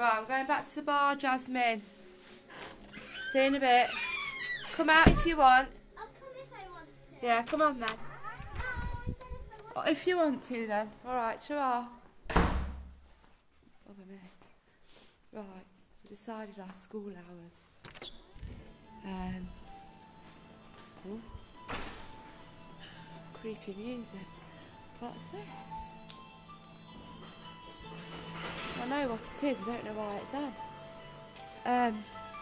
Right, I'm going back to the bar, Jasmine. See you in a bit. Come out if you want. I'll come if I want to. Yeah, come on then. No, I said if I want If you want to then. Alright, sure. Over me. Right, we decided our school hours. Oh, creepy music. What's this? I know what it is, I don't know why it's on.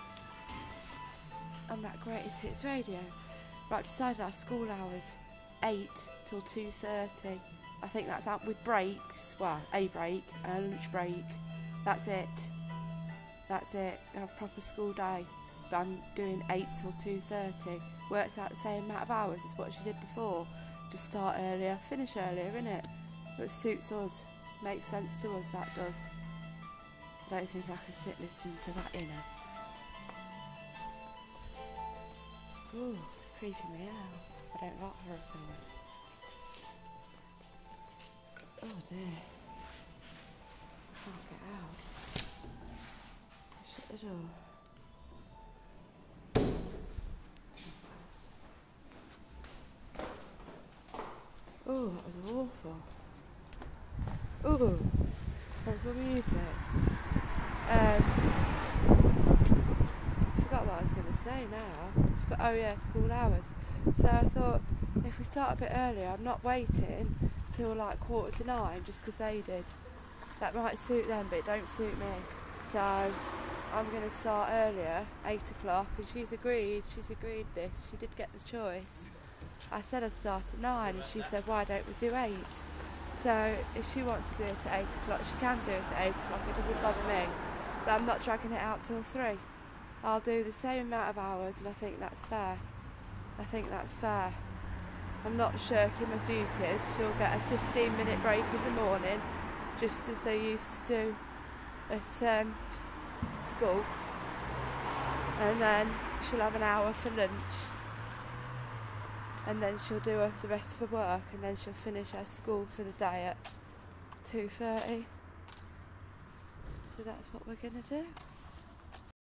On that Greatest Hits radio. Right, decided our school hours 8 till 2:30. I think that's out with breaks. Well, a break and a lunch break. That's it. That's it. I have a proper school day. But I'm doing 8 till 2:30. Works out the same amount of hours as what she did before. Just start earlier, finish earlier, innit? But it suits us. Makes sense to us, that does. I don't think I can sit listening to that, you know. Ooh, it's creeping me out. I don't like horror films. Oh dear. I can't get out. Shut the door. Oh, that was awful. Ooh, horrible music. I forgot what I was going to say now. Oh yeah, school hours. So I thought if we start a bit earlier, I'm not waiting till like 9:15 just because they did. That might suit them, but it don't suit me. So I'm going to start earlier, 8 o'clock, and she's agreed this. She did get the choice. I said I'd start at 9 and she said, why don't we do 8? So if she wants to do it at 8 o'clock, she can do it at 8 o'clock, it doesn't bother me. But I'm not dragging it out till 3. I'll do the same amount of hours and I think that's fair. I'm not shirking my duties. She'll get a 15-minute break in the morning, just as they used to do at school. And then she'll have an hour for lunch. And then she'll do the rest of her work, and then she'll finish her school for the day at 2:30. So that's what we're going to do.